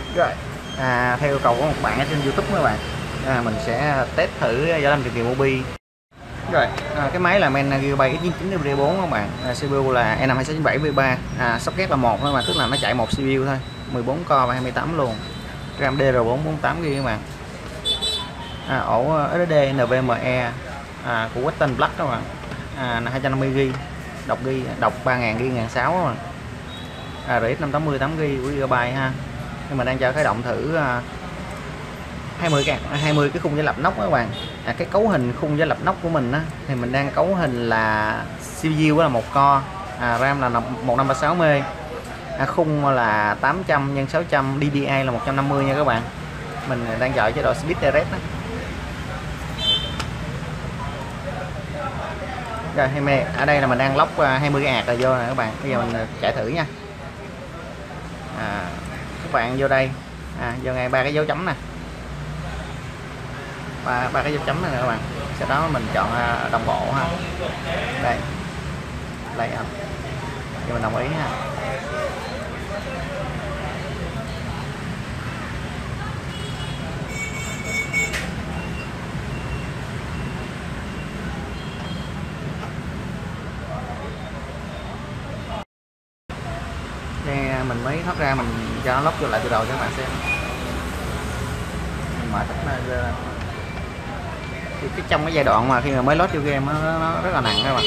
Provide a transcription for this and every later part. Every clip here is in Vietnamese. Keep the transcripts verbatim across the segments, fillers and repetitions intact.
Rồi, à, theo yêu cầu của một bạn ở trên YouTube các bạn, à, mình sẽ test thử Võ Lâm Truyền Kỳ Mobi. Rồi, à, cái máy là Men Gigabyte X chín chín D bốn các bạn, à, xê pê u là E năm hai sáu chín bảy V ba, à, socket là một thôi mà, tức là nó chạy một xê pê u thôi, mười bốn core và hai mươi tám luôn. RAM D R bốn bốn tám gi-ga-bai các bạn. À, ổ ét ét đê en vê em e à, của Western Black các bạn, à, hai trăm năm mươi gi-ga-bai, đọc ghi đọc ba nghìn gi-ga-bai một nghìn sáu trăm các bạn. À, rờ ích năm tám mươi tám gi-ga-bai của Gigabyte ha. Nhưng mình đang cho khởi động thử à, hai mươi cái hai mươi cái khung giải lập nóc các bạn. À, cái cấu hình khung giải lập nóc của mình á thì mình đang cấu hình là xê pê u là một core, à, RAM là một năm ba sáu mê, à, khung là tám trăm nhân sáu trăm, đê pê i là một trăm năm mươi nha các bạn. Mình đang chọn chế độ Speed Direct đó. Rồi ở đây là mình đang lóc hai mươi cái ạt rồi vô nè các bạn. Bây giờ mình chạy thử nha. À, các bạn vô đây, à, vô ngay ba cái dấu chấm nè, ba ba cái dấu chấm này nè các bạn. Sau đó mình chọn đồng bộ ha. Đây, lấy âm, thì mình đồng ý ha. Đây, mình mới thoát ra, mình cho nó lóc vô lại từ đầu cho các bạn xem. Mình mở tắt nó ra. Thì cái trong cái giai đoạn mà khi mà mới load vô game nó, nó rất là nặng các bạn.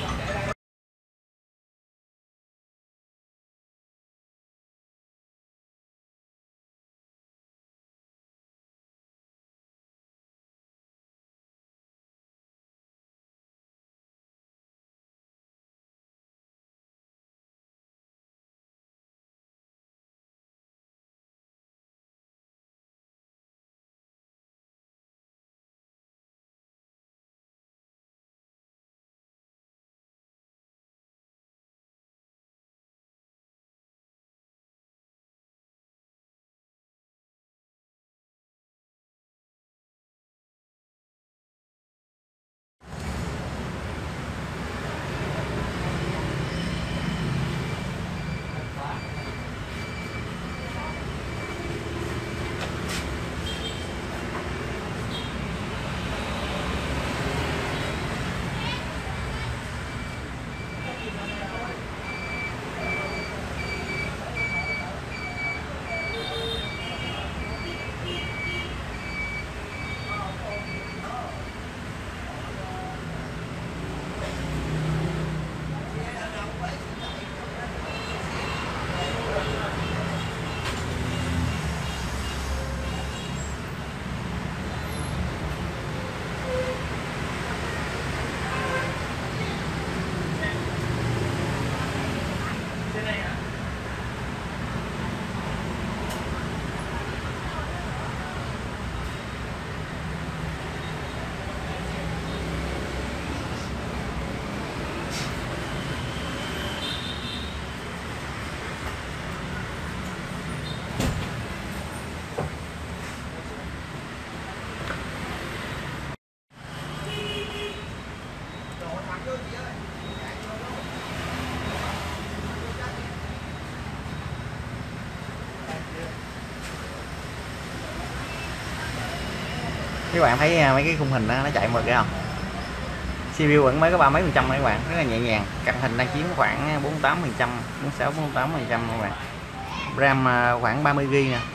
Các bạn thấy mấy cái khung hình đó, nó chạy mượt cái không? xê pê u vẫn mới có ba mấy phần trăm các bạn, rất là nhẹ nhàng. Cận hình đang chiếm khoảng bốn mươi tám phần trăm, bốn mươi sáu bốn mươi tám phần trăm các bạn. RAM khoảng ba mươi gi-ga-bai nè.